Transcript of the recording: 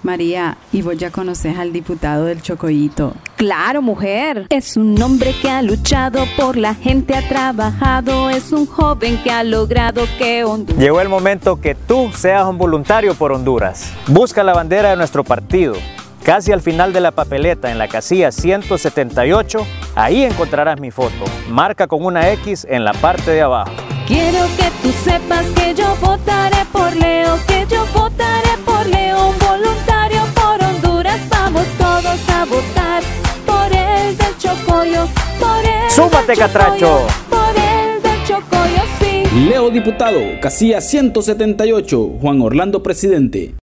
María, ¿y vos ya conoces al diputado del Chocoyito? Claro, mujer. Es un hombre que ha luchado por la gente, ha trabajado. Es un joven que ha logrado que Honduras... Llegó el momento que tú seas un voluntario por Honduras. Busca la bandera de nuestro partido. Casi al final de la papeleta, en la casilla 178, ahí encontrarás mi foto. Marca con una X en la parte de abajo. Quiero que tú sepas que yo votaré por Leo, que yo votaré por Leo, un voluntario por Honduras. Vamos todos a votar por el del Chocoyo, por el ¡Súmate, del Catracho! Chocoyo, por el del Chocoyo, sí. Leo diputado, casilla 178, Juan Orlando presidente.